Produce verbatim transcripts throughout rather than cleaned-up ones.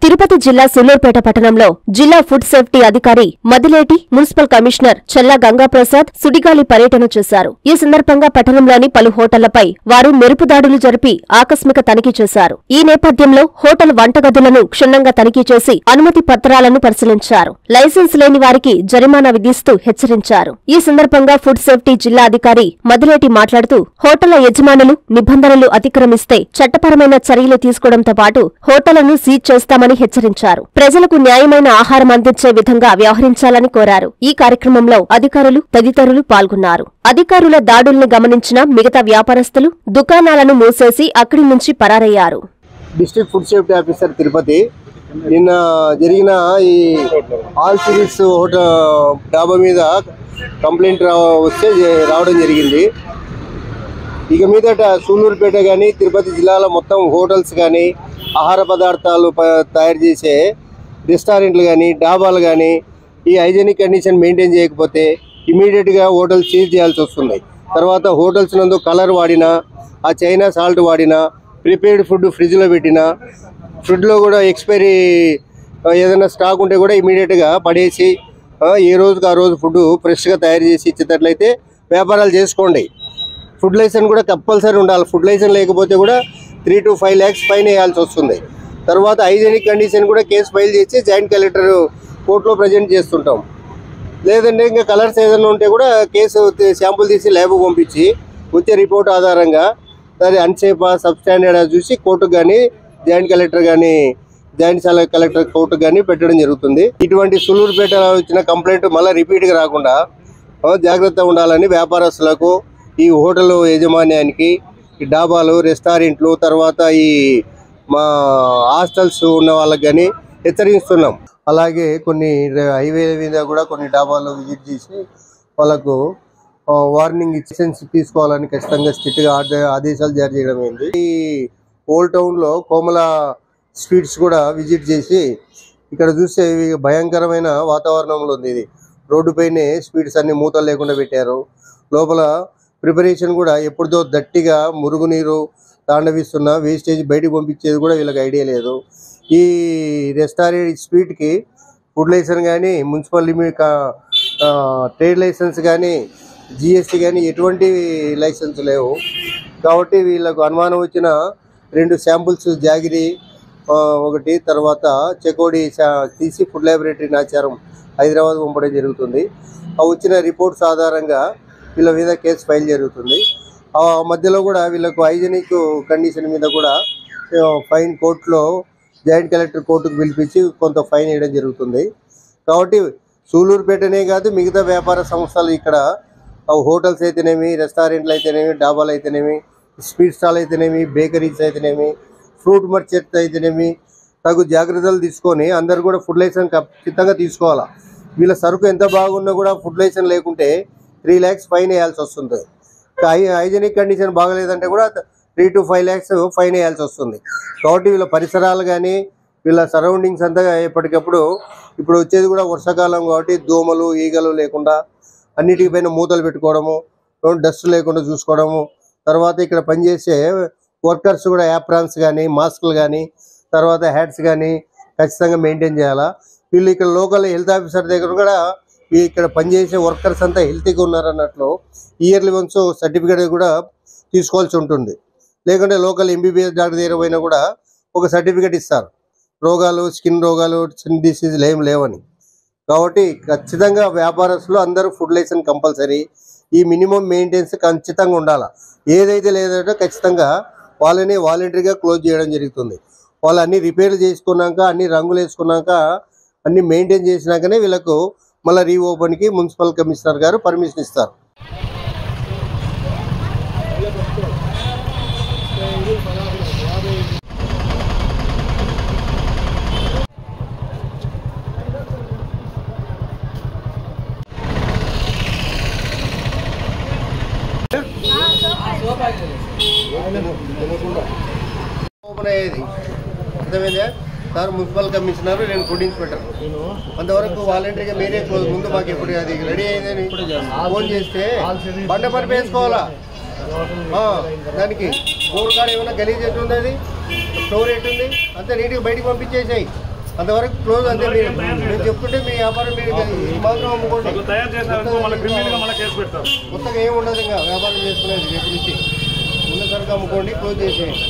తిరుపతి జిల్లా సూలూరుపేట పట్టణంలో జిల్లా ఫుడ్ సేఫ్టీ అధికారి మదిలేటి, మున్సిపల్ కమిషనర్ చల్లా గంగాప్రసాద్ సుడిగాలి పర్యటన చేశారు. ఈ సందర్భంగా పట్టణంలోని పలు హోటళ్లపై వారు మెరుపు దాడులు జరిపి ఆకస్మిక తనిఖీ చేశారు. ఈ నేపథ్యంలో హోటల్ వంటగదులను క్షుణ్ణంగా తనిఖీ చేసి అనుమతి పత్రాలను పరిశీలించారు. లైసెన్స్ లేని వారికి జరిమానా విధిస్తూ హెచ్చరించారు. ఈ సందర్భంగా ఫుడ్ సేఫ్టీ జిల్లా అధికారి మదిలేటి మాట్లాడుతూ హోటళ్ల యజమానులు నిబంధనలు అతిక్రమిస్తే చట్టపరమైన చర్యలు తీసుకోవడంతో పాటు హోటళ్లను సీజ్ చేస్తామని హెచ్చరించారు. ప్రజలకు న్యాయమైన ఆహారం అందించే విధంగా వ్యవహరించాలని కోరారు. ఈ కార్యక్రమంలో అధికారులు తదితరులు పాల్గొన్నారు. అధికారుల దాడుల్ని గమనించిన మిగతా వ్యాపారస్తులు దుకాణాలను మూసేసి అక్కడి నుంచి పరారయ్యారు. District food safety officer Tirupati నిన్న జరిగిన ఈ ఆల్ సిరీస్ హోటల్ డాబా మీద కంప్లైంట్ వస్తే రావడం జరిగింది. ఇక మీదట సూలూరుపేట కానీ తిరుపతి జిల్లాలో మొత్తం హోటల్స్ కానీ ఆహార పదార్థాలు తయారు చేసే రెస్టారెంట్లు కానీ డాబాలు కానీ ఈ హైజీనిక్ కండిషన్ మెయింటైన్ చేయకపోతే ఇమీడియట్గా హోటల్ సీజ్ చేయాల్సి వస్తుంది. తర్వాత హోటల్స్ నందు కలర్ వాడినా, ఆ చైనా సాల్ట్ వాడినా, ప్రిపేర్డ్ ఫుడ్ ఫ్రిడ్జ్లో పెట్టినా, ఫుడ్లో కూడా ఎక్స్పైరీ ఏదైనా స్టాక్ ఉంటే కూడా ఇమీడియట్గా పడేసి ఏ రోజుకి ఆ రోజు ఫుడ్ ఫ్రెష్గా తయారు చేసి ఇచ్చేటట్లయితే వ్యాపారాలు చేసుకోండి. ఫుడ్ లైసెన్స్ కూడా కంపల్సరీ ఉండాలి. ఫుడ్ లైసెన్స్ లేకపోతే కూడా three to five lakhs fine వేయాల్సి వస్తుంది. తర్వాత హైజీనిక్ కండిషన్ కూడా కేసు ఫైల్ చేసి జాయింట్ కలెక్టర్ కోర్టులో ప్రజెంట్ చేస్తుంటాం. లేదంటే ఇంకా కలర్స్ ఏదైనా ఉంటే కూడా కేసు శాంపుల్ తీసి ల్యాబ్కు పంపించి వచ్చే రిపోర్ట్ ఆధారంగా దాని అన్సేఫా సబ్స్టాండర్డ్ చూసి కోర్టుకు కానీ జాయింట్ కలెక్టర్ కానీ జాయింట్ కలెక్టర్ కోర్టుకు కానీ పెట్టడం జరుగుతుంది. ఇటువంటి సూలూరుపేటలో వచ్చిన కంప్లైంట్ మళ్ళీ రిపీట్గా రాకుండా జాగ్రత్త ఉండాలని వ్యాపారస్తులకు, ఈ హోటల్ యాజమాన్యానికి, ఈ డాబాలు రెస్టారెంట్లు తర్వాత ఈ మా హాస్టల్స్ ఉన్న వాళ్ళకి కానీ హెచ్చరిస్తున్నాం. అలాగే కొన్ని హైవే మీద కూడా కొన్ని డాబాలు విజిట్ చేసి వాళ్ళకు వార్నింగ్ లైసెన్స్ తీసుకోవాలని ఖచ్చితంగా స్ట్రిక్ట్గా ఆదేశాలు జారీ చేయడం అయింది. ఈ ఓల్డ్ టౌన్లో కోమల స్వీట్స్ కూడా విజిట్ చేసి ఇక్కడ చూస్తే భయంకరమైన వాతావరణంలో ఉంది. ఇది రోడ్డుపైనే స్వీట్స్ అన్ని మూతలు లేకుండా పెట్టారు. లోపల ప్రిపరేషన్ కూడా ఎప్పుడుదో దట్టిగా మురుగునీరు తాండవిస్తున్న వేస్టేజ్ బయటకు పంపించేది కూడా వీళ్ళకి ఐడియా లేదు. ఈ రెస్టారెంట్ స్వీట్కి ఫుడ్ లైసెన్స్ కానీ, మున్సిపల్ లిమిట్ ట్రేడ్ లైసెన్స్ కానీ, జిఎస్టీ కానీ ఎటువంటి లైసెన్స్ లేవు. కాబట్టి వీళ్ళకు అనుమానం వచ్చిన రెండు శాంపుల్స్ జాగిరి ఒకటి, తర్వాత చెకోడి తీసి ఫుడ్ ల్యాబొరేటరీ నాచారం హైదరాబాద్ పంపడం జరుగుతుంది. ఆ వచ్చిన రిపోర్ట్స్ ఆధారంగా వీళ్ళ మీద కేసు ఫైల్ జరుగుతుంది. ఆ మధ్యలో కూడా వీళ్ళకు హైజీనిక్ కండిషన్ మీద కూడా ఫైన్ కోర్టులో జాయింట్ కలెక్టర్ కోర్టుకు పిలిపించి కొంత ఫైన్ వేయడం జరుగుతుంది. కాబట్టి సూలూరుపేటనే కాదు మిగతా వ్యాపార సంస్థలు ఇక్కడ హోటల్స్ అయితేనేమి, రెస్టారెంట్లు అయితేనేమి, డాబాలు అయితేనేమి, స్వీట్ స్టాల్ అయితేనేమి, బేకరీస్ అయితేనేమి, ఫ్రూట్ మార్కెట్ అయితేనేమి తగు జాగ్రత్తలు తీసుకొని అందరు కూడా ఫుడ్ లైసెన్స్ ఖచ్చితంగా తీసుకోవాలా. వీళ్ళ సరుకు ఎంత బాగున్నా కూడా ఫుడ్ లైసెన్స్ లేకుంటే త్రీ ల్యాక్స్ ఫైన్ వేయాల్సి వస్తుంది. హై హైజీనిక్ కండిషన్ బాగలేదంటే కూడా three to five lakhs fine వేయాల్సి వస్తుంది. కాబట్టి వీళ్ళ పరిసరాలు కానీ వీళ్ళ సరౌండింగ్స్ అంతా ఎప్పటికప్పుడు ఇప్పుడు వచ్చేది కూడా వర్షాకాలం కాబట్టి దోమలు ఈగలు లేకుండా అన్నిటికి పైన మూతలు పెట్టుకోవడము, డస్ట్ లేకుండా చూసుకోవడము, తర్వాత ఇక్కడ పనిచేసే వర్కర్స్ కూడా యాప్రాన్స్ కానీ మాస్కులు కానీ తర్వాత హ్యాట్స్ కానీ ఖచ్చితంగా మెయింటైన్ చేయాలా. వీళ్ళు ఇక్కడ లోకల్ హెల్త్ ఆఫీసర్ దగ్గర కూడా ఇక్కడ పనిచేసే వర్కర్స్ అంతా హెల్తీగా ఉన్నారన్నట్లు ఇయర్లీ వన్స్ సర్టిఫికేట్ కూడా తీసుకోవాల్సి ఉంటుంది. లేకుంటే లోకల్ ఎంబీబీఎస్ డాక్టర్ దగ్గర పోయినా కూడా ఒక సర్టిఫికేట్ ఇస్తారు, రోగాలు స్కిన్ రోగాలు స్కిన్ డిసీజులు ఏం లేవని. కాబట్టి ఖచ్చితంగా వ్యాపారస్తులు అందరూ ఫుడ్ లైసెన్స్ కంపల్సరీ, ఈ మినిమం మెయింటెనెన్స్ ఖచ్చితంగా ఉండాలి. ఏదైతే లేదంటే ఖచ్చితంగా వాళ్ళని వాలంటరీగా క్లోజ్ చేయడం జరుగుతుంది. వాళ్ళు అన్ని రిపేర్లు చేసుకున్నాక, అన్ని రంగులు వేసుకున్నాక, అన్ని మెయింటైన్ చేసినాకనే వీళ్ళకు మళ్ళీ రీఓపెన్కి మున్సిపల్ కమిషనర్ గారు పర్మిషన్ ఇస్తారు. ఓపెన్ అయ్యేది అర్థమైందా సార్? మున్సిపల్ కమిషనర్, నేను ఫుడ్ ఇన్స్పెక్టర్. అంతవరకు వాలంటరీగా మీరే ముందు మాకు ఎప్పుడు అది రెడీ అయిందని ఫోన్ చేస్తే బండ పని వేసుకోవాలా. దానికి బోర్ కాడ ఏమైనా గలీజ్ ఎట్టు ఉంది, అది స్టోర్ ఎట్టుంది అంతా నీట్గా బయటికి పంపించేసాయి. అంతవరకు క్లోజ్. అంతే మీరు మీరు చెప్తుంటే మీ వ్యాపారం మీరు మాత్రం అమ్ముకోండి. కొత్తగా ఏమి ఉండదు, ఇంకా వ్యాపారం చేసుకునేది రేపు నుంచి ఉన్న సరుకు అమ్ముకోండి, క్లోజ్ చేసేయండి.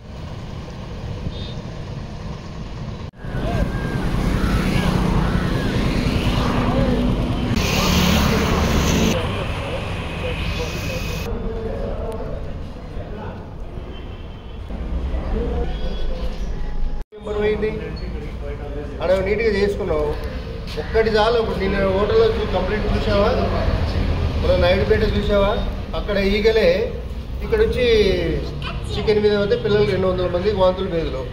పోయింది అక్కడ నీట్గా చేసుకున్నావు, ఒక్కటి చాలు. నేను హోటల్లో కంప్లైంట్ చూసావా, మన నాయుడుపేట చూసావా, అక్కడ ఈగలే ఇక్కడ వచ్చి చికెన్ మీద పోతే పిల్లలు రెండు వందల మంది వాంతులు మీదలో.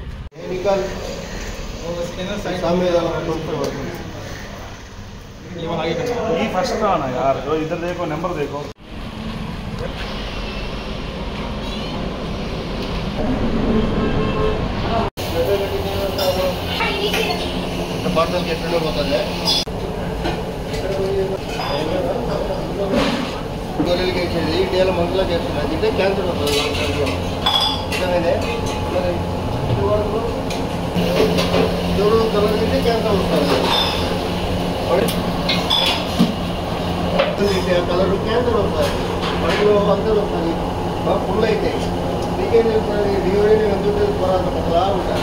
इधर देखो नंबर देखो పార్సల్ ఎట్లా పోతుంది గొర్రెలకి వేసేది ఇండియాలో మనుషులకు వేస్తున్నారు. అంటే క్యాన్సర్ వస్తుంది చూడు కలర్ తింటే క్యాన్సర్ వస్తుంది. కలర్ క్యాన్సర్ వస్తుంది, పడిలో అందరూ వస్తుంది, బాగా ఫుల్ అయితే నీకేం చెప్తుంది. డివైడీ నేను ఎందుకు పోరాటం ఒకలా ఉంటాను.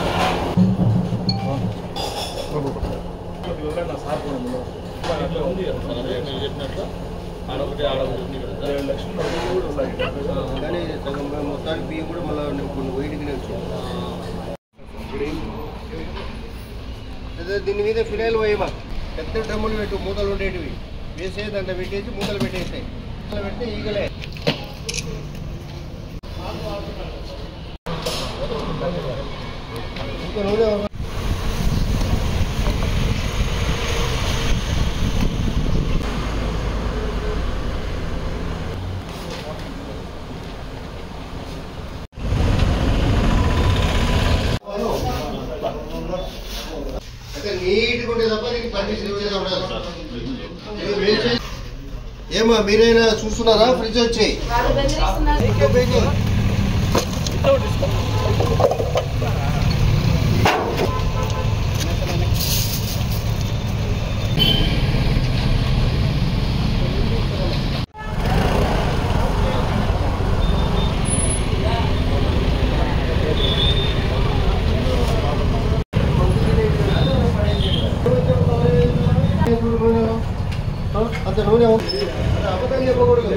కానీ మొత్తానికి బియ్యం కూడా మళ్ళీ కొన్ని వెయిట్గానే వచ్చింది. దీని మీద ఫినాయిల్ పోయేమా, పెద్ద డ్రమ్ములు పెట్టు, మూతలు ఉండేటివి వేసేది, దాంట్లో పెట్టేసి మూతలు పెట్టేస్తాయి. మూతలు పెడితే ఈగలే ఇంకా నూనె నీట్గా ఉంటే తప్ప నీకు పర్మిషన్ ఇచ్చేది ఉండదు. ఏమా మీరైనా చూస్తున్నారా? ఫ్రిడ్జ్ వచ్చాయి అంత నూనె అబద్ధం చెప్పకూడదు.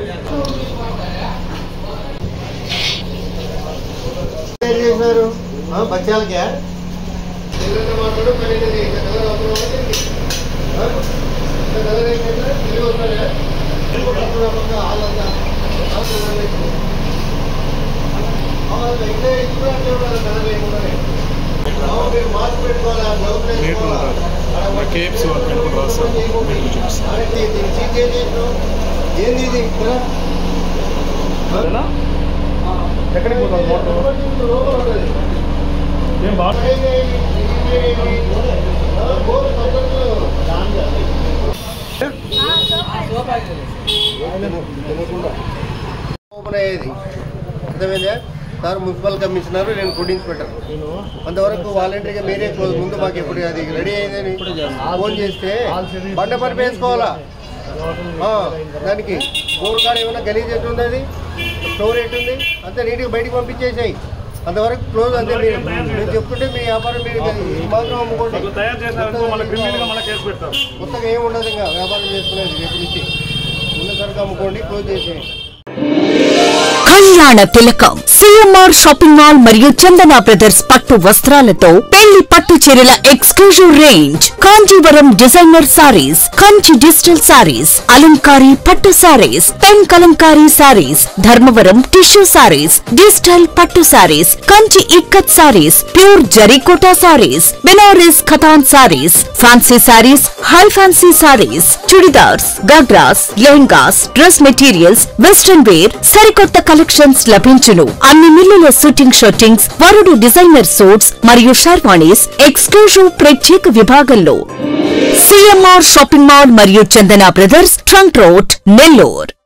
ఏం చేశారు బచ్చాలకే మాట్లాడు పన్నెండు మాస్క్ పెట్టుకోవాలి. ఏంది ఇది ఎక్కడికి పోతాం ఏం బాగా ఓపెన్ అయ్యేది అర్థమైందా సార్? మున్సిపల్ కమిషనర్, నేను ఫుడ్ ఇన్స్పెక్టర్. అంతవరకు వాలంటీర్గా మీరే ముందు మాకు ఎప్పుడు అది రెడీ అయిందని ఫోన్ చేస్తే బండ పని వేసుకోవాలా. దానికి బోర్ కాడ ఏమైనా గలీజ్ ఎట్టుంది, అది స్టోర్ ఎట్టుంది, అంతా నీట్గా బయటికి పంపించేసాయి. అంతవరకు క్లోజ్. అంతే మీరు మీరు చెప్తుంటే మీ వ్యాపారం మీరు మాత్రం అమ్ముకోండి. కొత్తగా ఏమి ఉండదు, ఇంకా వ్యాపారం చేసుకునేది రేపు నుంచి ఉన్న సరుకు అమ్ముకోండి, క్లోజ్ చేసేయండి. కళ్యాణ తిలకం సిఎంఆర్ షాపింగ్ మాల్ మరియు చందన బ్రదర్స్ పట్టు వస్త్రాలతో పెళ్లి పట్టు చీరల exclusive range, Kanjeevaram designer saris, Kanchi digital saris, Alankari పట్టు saris, pen Kalamkari saris, Dharmavaram tissue saris, digital పట్టు saris, Kanchi ikkat saris, pure Zarikota saris, Banaras Khatan saris, fancy saris, high fancy saris, churidars, ghagras, lehengas, dress materials, western wear, సరికొత్త కలెక్షన్స్ లభించును. అన్ని మిల్లుల షూటింగ్ షర్టింగ్స్, వరుడు డిజైనర్ సూట్స్ మరియు షర్వాణీస్ ఎక్స్క్లూజివ్ ప్రత్యేక విభాగంలో. సిఎంఆర్ షాపింగ్ మాల్ మరియు Chandana brothers, trunk road, Nellore.